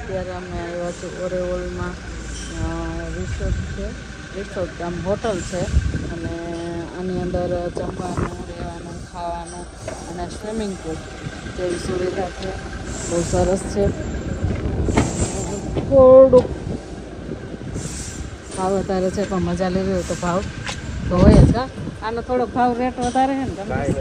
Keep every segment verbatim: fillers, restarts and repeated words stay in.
અત્યારે અમે આવ્યા છીએ ઓરેવલમાં રિસોર્ટ છે, રિસોર્ટ આમ હોટલ છે અને આની અંદર જમવાનું, રહેવાનું, ખાવાનું અને સ્વિમિંગ પુલ જેવી સુવિધા છે. બહુ સરસ છે. થોડુંક ભાવ વધારે છે પણ મજા લેવી હોય તો ભાવ તો હોય જ. હા, આનો થોડોક ભાવ રેટ વધારે છે ને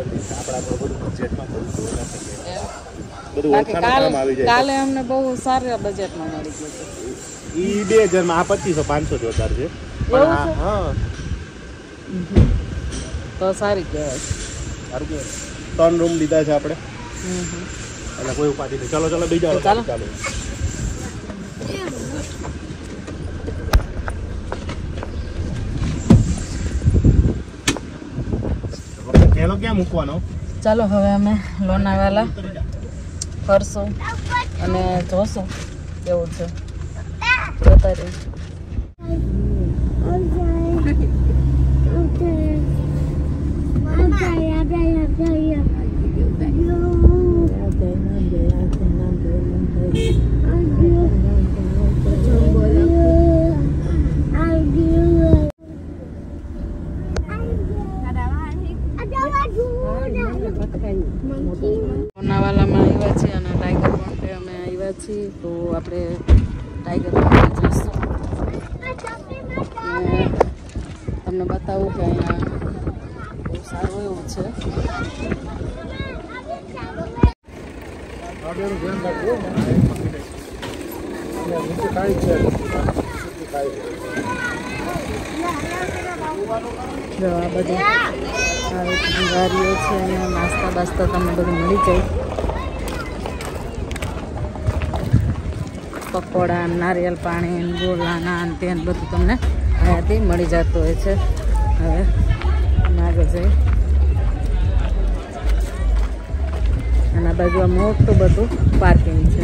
કાલે અમને બહુ સારા બજેટમાં મળી ગયું છે. ઈ બે હજાર માં આ પચીસો પાંચસો જ વધારે છે. હા તો સારી કહેવાય. સારું કહેવાય. ત્રણ રૂમ લીધા છે આપણે એટલે કોઈ ઉપાધિ નહીં. ચાલો ચાલો બીજા ચાલો ચાલો થેલો ક્યાં મૂકવાનો? ચાલો હવે અમે લોનાવાલા ફરશું અને જોશું કેવું છે. જોતા રહી. લોનાવાલામાં આવ્યા છીએ અને ટાઈગર પોઈન્ટે અમે આવ્યા છીએ તો આપણે ટાઈગર પોઈન્ટ જઈશું. તમને બતાવું કે અહીંયા બહુ સારું એવું છે. જો આ બધી ગાડીઓ છે અહીંયા નાસ્તા બાસ્તા તમને બધું મળી જાય. પકોડા, નારિયેલ પાણી, ગોળા, નાન તેન બધું તમને અહીંયાથી મળી જતું હોય છે. હવે આગળ જઈ અને આ બાજુ આ મોટું બધું પાર્કિંગ છે.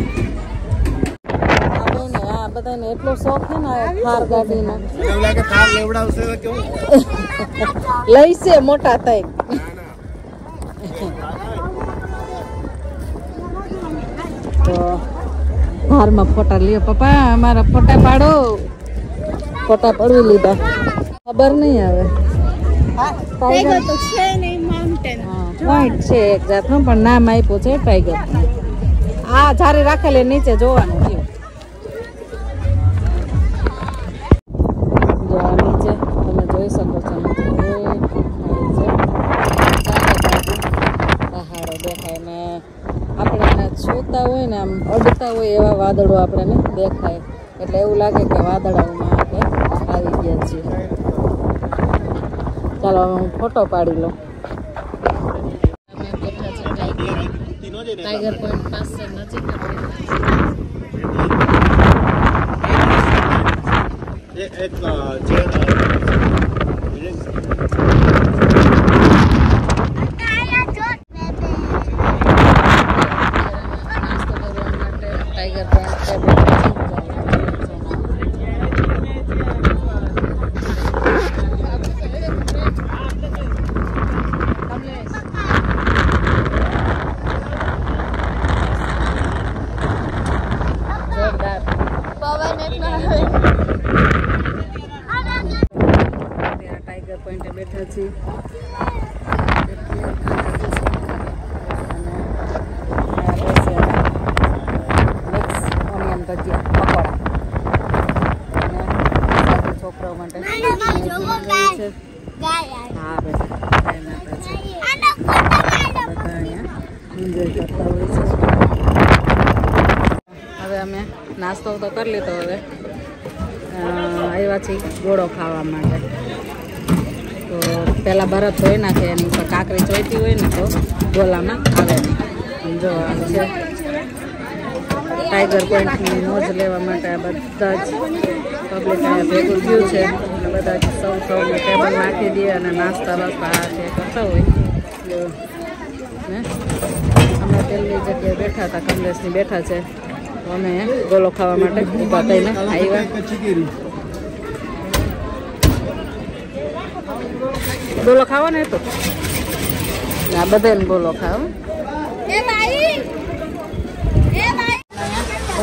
આ બધાને એટલો શોખ છે ને થાર ગાડીનો લઈશે મોટા થઈ. તો થારમાં ફોટા લ્યો પપ્પા, અમારા ફોટા પાડો. ફોટા પડવી લીધા. ખબર નહીં આવે પોઈન્ટ છે એક જાતનું પણ નામ આપ્યું છે ટાઈગર. આ જારી રાખેલી નીચે જોવાનું થયું. જો આ નીચે તમે જોઈ શકો છો પહાડો દેખાય ને આપણે છૂતા હોય ને આમ અડતા હોય એવા વાદળો આપણને દેખાય એટલે એવું લાગે કે વાદળાઓમાં આપણે આવી ગયા છીએ. ચાલો હું ફોટો પાડી લઉં. અમે બેઠા છે ટાઈગર પોઈન્ટ પાસે નજીક એક ટાઈગર પોઈન્ટે બેઠા છીએ. ઓનિયન ભજીયા પકોડા અને છોકરાઓ માટે છે. હા બેટા એન્જોય કરતા હોય છે. હવે અમે નાસ્તો તો કરી લીધો. હવે આવ્યા છીએ ગોળો ખાવા માટે. તો પહેલાં બરફ ધોઈ નાખે એની ઉપર કાંકરી જોઈતી હોય ને તો ગોલામાં આવે નહીં. જો આ છે ટાઈગર પોઈન્ટની મોજ લેવા માટે આ બધા જ પબ્લિક અહીંયા ભેગું થયું છે અને બધા જ સૌ સૌને ટેબલ નાખી દે અને નાસ્તા વાસ્તા આ તે કરતા હોય. ને અમે પહેલી જગ્યાએ બેઠા હતા, કમલેશની બેઠા છે. અમે ગોલો ખાવા માટે ઊભા થઈને આવ્યા. ગોલો ખાવાનો હતો આ બધાને ગોલો ખાવ.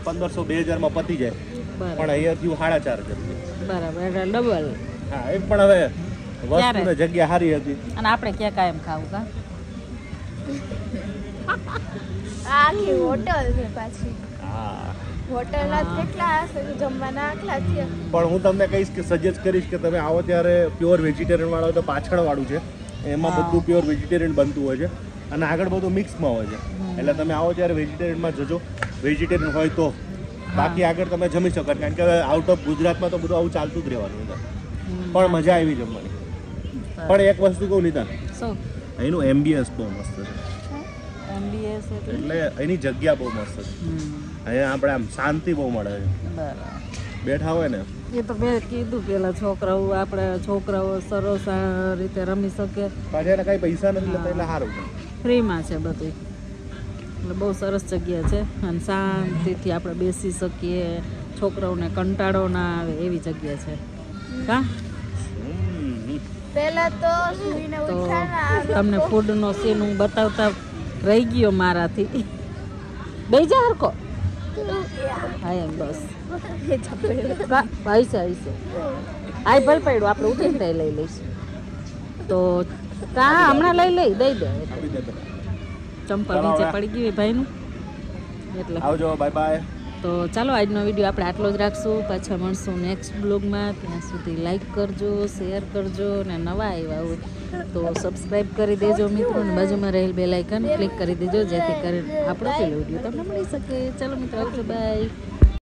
પંદરસો બે હજારમાં પતી જાય બરાબર પણ અહીંયા થયું સાડા ચાર હજાર બરાબર એટલે ડબલ. હા એ પણ હવે વસ્તુ ને જગ્યા સારી હતી અને આપણે ક્યાં કાયમ ખાવું કા આખી હોટલ છે પાછી. હા હોટલ ના કેટલા હશે જમવાના આટલા છે. પણ હું તમને કહીશ કે સજેસ્ટ કરીશ કે તમે આવો ત્યારે પ્યોર વેજીટેરિયન વાળો તો પાછળ વાળું છે એમાં બધું પ્યોર વેજીટેરિયન બનતું હોય છે અને આગળ બધું મિક્સમાં હોય છે એટલે તમે આવો ત્યારે વેજીટેરિયનમાં જજો વેજીટેરિયન હોય તો બાકી આગળ તમે જમી શકો કારણ કે આઉટ ઓફ ગુજરાતમાં તો બધું આવું ચાલતું જ રહેવાનું છે પણ મજા આવી જમવાની. પણ એક વસ્તુ કહું નિતા શું અહીંનું એમ્બિયન્સ બહુ મસ્ત છે એમબીએસ એટલે એટલે એની જગ્યા બહુ મસ્ત છે અહીંયા આપણે આમ શાંતિ બહુ મળે છે બરાબર બેઠા હોય ને એ તો મેં કીધું પેલા છોકરાઓ આપણે છોકરાઓ સરસ આ રીતે રમી શકે પાછા એને કાંઈ પૈસા નથી લેતા એટલે સારું છે ફ્રીમાં છે બધું એટલે બહુ સરસ જગ્યા છે અને શાંતિથી આપણે બેસી શકીએ છોકરાઓને કંટાળો ના આવે એવી જગ્યા છે હા પહેલા તો સુઈને તો ઉઠ્યા ને તમને ફૂડનો સીન હું બતાવતા રહી ગયો મારાથી બેજા હરકો હા એમ બસ આવીશે આવીશે આય ભલે પડ્યું આપણે ઉઠીને ત્યાં લઈ લઈશું તો કા હમણાં લઈ લઈ દઈ દે આપી દે તો. ચંપલ નીચે પડી ગયું એ ભાઈનું એટલે આવજો બાય બાય. તો ચાલો આજનો વિડીયો આપણે આટલો જ રાખશું પાછા મળશું નેક્સ્ટ બ્લોગમાં ત્યાં સુધી લાઈક કરજો શેર કરજો અને નવા આવ્યા હોય તો સબસ્ક્રાઈબ કરી દેજો મિત્રો અને બાજુમાં રહેલ બેલ આઇકન ક્લિક કરી દેજો જેથી કરીને આપણો પેલો વિડીયો તમને મળી શકે. ચાલો મિત્રો આવજો બાય.